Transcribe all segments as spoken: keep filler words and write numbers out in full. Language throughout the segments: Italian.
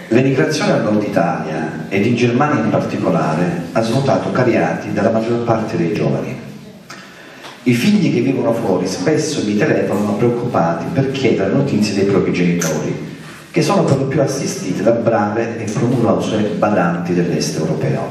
L'emigrazione al nord Italia, ed in Germania in particolare, ha svuotato cariati dalla maggior parte dei giovani. I figli che vivono fuori spesso mi telefonano preoccupati per chiedere notizie dei propri genitori, che sono per lo più assistiti da brave e promulose badanti dell'est europeo.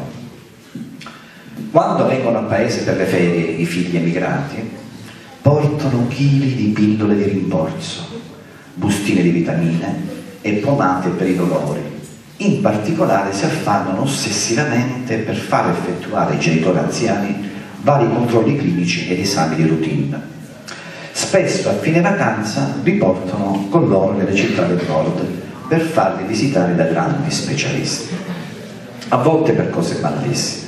Quando vengono al paese per le ferie i figli emigrati, portano chili di pillole di rimborso, bustine di vitamine e pomate per i dolori. In particolare si affannano ossessivamente per far effettuare ai genitori anziani vari controlli clinici ed esami di routine. Spesso a fine vacanza li portano con loro nelle città del nord per farli visitare da grandi specialisti, a volte per cose banalissime.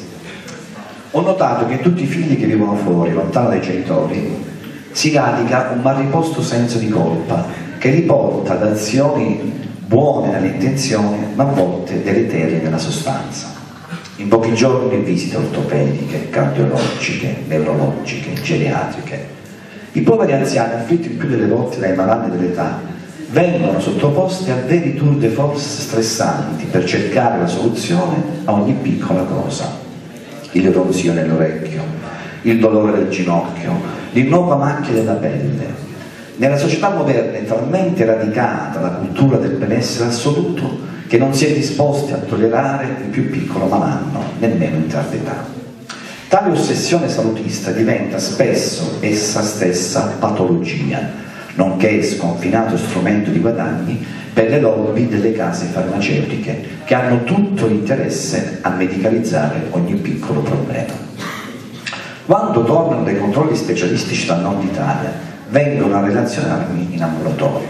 Ho notato che in tutti i figli che vivono fuori, lontano dai genitori, si radica un malriposto senso di colpa che li porta ad azioni buone nelle intenzioni, ma a volte deleterie nella sostanza. In pochi giorni visite ortopediche, cardiologiche, neurologiche, geriatriche. I poveri anziani, afflitti il più delle volte dai malanni dell'età, vengono sottoposti a veri tour de force stressanti per cercare la soluzione a ogni piccola cosa. L'erosione nell'orecchio, il dolore del ginocchio, l'innocua macchia della pelle. Nella società moderna è talmente radicata la cultura del benessere assoluto che non si è disposti a tollerare il più piccolo malanno, nemmeno in tarda età. Tale ossessione salutista diventa spesso essa stessa patologia, nonché sconfinato strumento di guadagni per le lobby delle case farmaceutiche, che hanno tutto l'interesse a medicalizzare ogni piccolo problema. Quando tornano dai controlli specialistici dal nord Italia, vengono a relazionarmi in ambulatorio.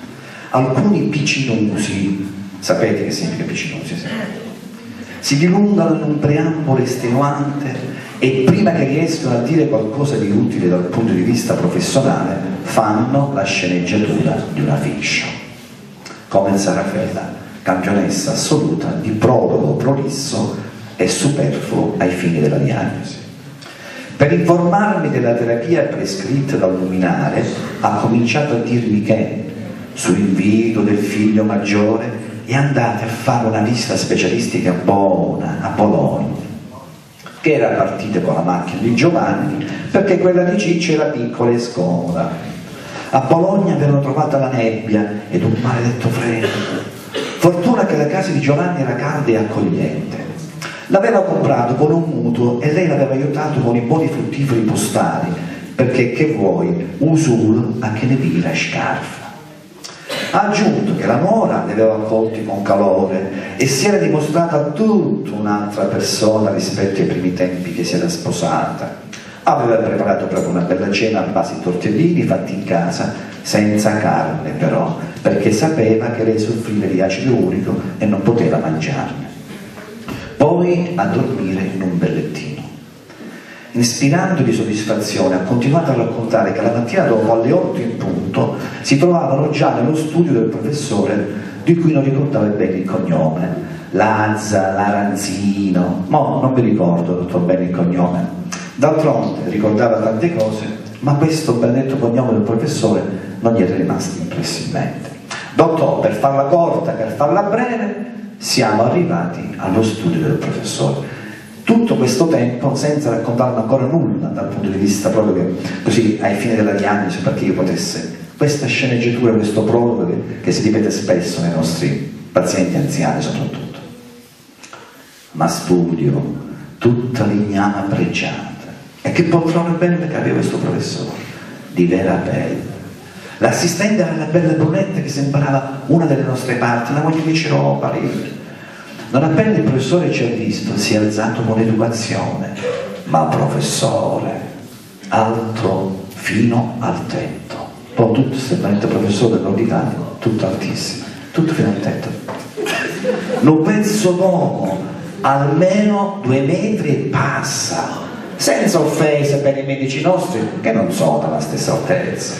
Alcuni piccinusi, sapete che significa piccinusi? Sì? Si dilungano in un preambolo estenuante e prima che riescano a dire qualcosa di utile dal punto di vista professionale, fanno la sceneggiatura di una fiction. Come Sarafela, campionessa assoluta di prologo prolisso e superfluo ai fini della diagnosi. Per informarmi della terapia prescritta dal luminare, ha cominciato a dirmi che, su invito del figlio maggiore, è andata a fare una visita specialistica buona a Bologna, che era partita con la macchina di Giovanni, perché quella di Ciccio era piccola e scomoda. A Bologna avevano trovato la nebbia ed un maledetto freddo. Fortuna che la casa di Giovanni era calda e accogliente. L'aveva comprato con un mutuo e lei l'aveva aiutato con i buoni fruttiferi postali, perché che vuoi, usul a che ne vira scarfa. Ha aggiunto che la nuora li aveva accolti con calore e si era dimostrata tutta un'altra persona rispetto ai primi tempi che si era sposata. Aveva preparato proprio una bella cena a base di tortellini fatti in casa, senza carne però, perché sapeva che lei soffriva di acido urico e non poteva mangiarne. Poi a dormire in un bel lettino. Ispirando di soddisfazione, ha continuato a raccontare che la mattina dopo alle otto in punto si trovavano già nello studio del professore, di cui non ricordava bene il cognome, Lazza, Laranzino, no, non mi ricordo dottor bene il cognome. D'altronde ricordava tante cose, ma questo benedetto cognome del professore non gli era rimasto impresso in mente. Dottore, per farla corta, per farla breve, siamo arrivati allo studio del professore. Tutto questo tempo senza raccontarmi ancora nulla dal punto di vista proprio che, così ai fini della diagnosi, perché io potesse questa sceneggiatura, questo prologo che, che si ripete spesso nei nostri pazienti anziani soprattutto. Ma studio tutta l'ignama pregiata. E che poltrone belle che aveva questo professore, di vera pelle. L'assistente era una bella brunetta che sembrava una delle nostre parti, la moglie di Ciropali. Non appena il professore ci ha visto, si è alzato con educazione, ma professore, alto fino al tetto. Poi tutto sembrante professore dell'ordinario, tutto altissimo, tutto fino al tetto. Un pezzo d'uomo, almeno due metri e passa, senza offese per i medici nostri, che non sono alla stessa altezza.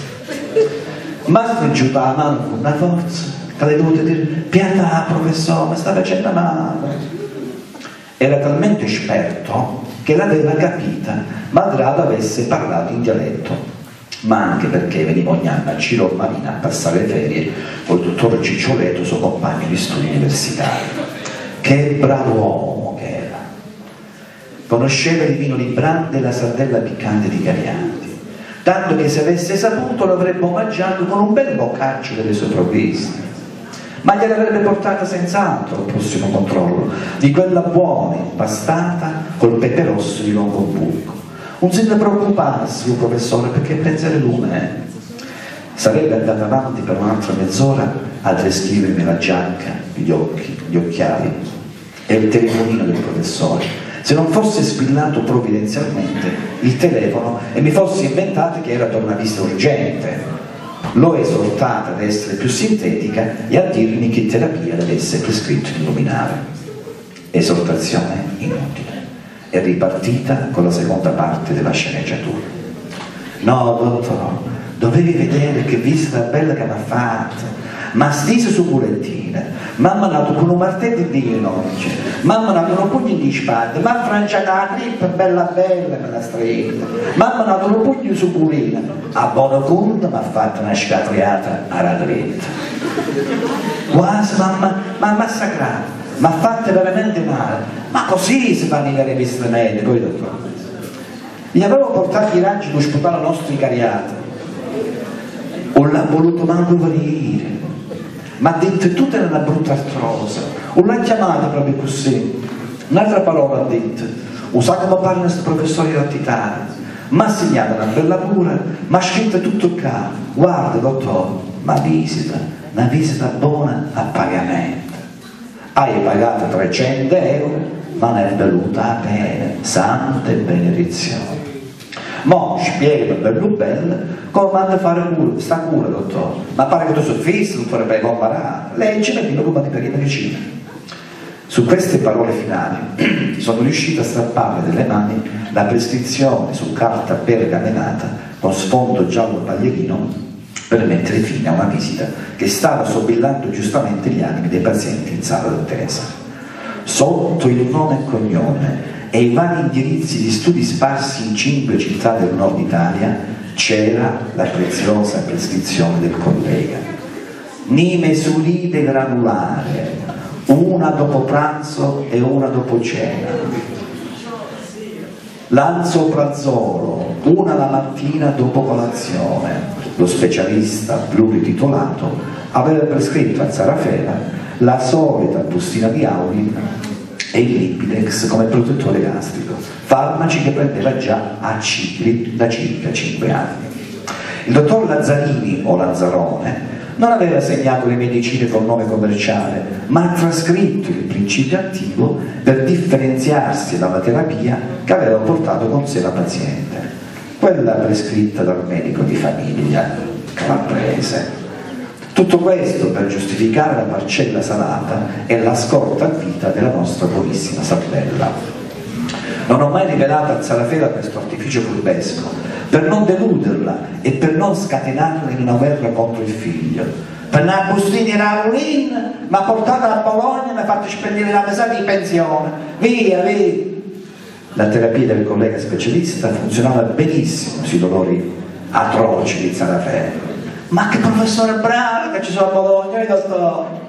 Ma stringiuta la mano con una forza, che le dovute dire, pietà professore, mi sta facendo male. Era talmente esperto che l'aveva capita, malgrado avesse parlato in dialetto. ma anche perché veniva ogni anno a Cirò Marina a passare le ferie col dottor Ciccioletto, suo compagno di studi universitari. Che bravo uomo che era! Conosceva il vino di Brande e la sardella piccante di Cariati, tanto che se avesse saputo l'avrebbe omaggiato con un bel boccaccio delle sue provviste, ma gliel'avrebbe portata senz'altro al prossimo controllo, di quella buona impastata col pepe rosso di Longobucco. Non si deve preoccuparsi, il professore, perché pensare lume. Sarebbe andato avanti per un'altra mezz'ora a descrivermi la giacca, gli occhi, gli occhiali e il telefonino del professore, se non fosse squillato provvidenzialmente il telefono e mi fosse inventato che era per una visita urgente. L'ho esortata ad essere più sintetica e a dirmi che terapia le avesse prescritto di illuminare. Esortazione inutile. È ripartita con la seconda parte della sceneggiatura. No, dottore, dovevi vedere che visita bella che mi ha fatto. Ma stise su bulettine, mamma ha dato con un martello di ginocchio, mamma ha dato un pugno di spade, ma ha franciato la trippa bella bella me la stretta, mamma ha dato un pugno su burina, a buono conto mi ha fatto una scatriata alla dritta. Quasi mamma mi ha massacrato, mi ha fatto veramente male, ma così si fanno i veri visite medici, dottore. Gli avevo portato i raggi per sputare i nostri cariati, non l'ha voluto manco venire. Ma ha detto che tutta era una brutta artrosa, non l'ha chiamata proprio così. Un'altra parola ha detto, usa come parla questo professore di identitario, mi ha segnato una bella cura, mi ha scritto tutto qua, guarda dottore, ma visita, una visita buona a pagamento. Hai pagato trecento euro, ma ne è venuta a pena, sante benedizioni. Mo spiega bello bello come manda a fare cura, sta cura, dottore. Ma pare che tu sei fisso, dottore, per comparare. Lei ci mette come di per medicina. Su queste parole finali sono riuscito a strapparle dalle mani la prescrizione su carta pergamenata con sfondo giallo paglierino per mettere fine a una visita che stava sobillando giustamente gli animi dei pazienti in sala d'attesa. Sotto il nome e cognome e i vari indirizzi di studi sparsi in cinque città del nord Italia c'era la preziosa prescrizione del collega. Nimesulide granulare, una dopo pranzo e una dopo cena. Lanzoprazolo, una la mattina dopo colazione. Lo specialista plurititolato aveva prescritto a Zarafena la solita bustina di Auli e il Lipidex come protettore gastrico, farmaci che prendeva già a cicli da circa cinque anni. Il dottor Lazzarini, o Lazzarone, non aveva segnato le medicine col nome commerciale, ma ha trascritto il principio attivo per differenziarsi dalla terapia che aveva portato con sé la paziente, quella prescritta dal medico di famiglia, calabrese. Tutto questo per giustificare la parcella salata e la scorta a vita della nostra buonissima Sardella. Non ho mai rivelato a Zarafena questo artificio furbesco per non deluderla e per non scatenarla in una guerra contro il figlio. Per una bustina Raulin mi ha portato a Bologna e mi ha fatto spendere la mesata di pensione. Via, via! La terapia del collega specialista funzionava benissimo sui dolori atroci di Zarafena. Ma che professore bravo che ci sono a Bologna, io sto...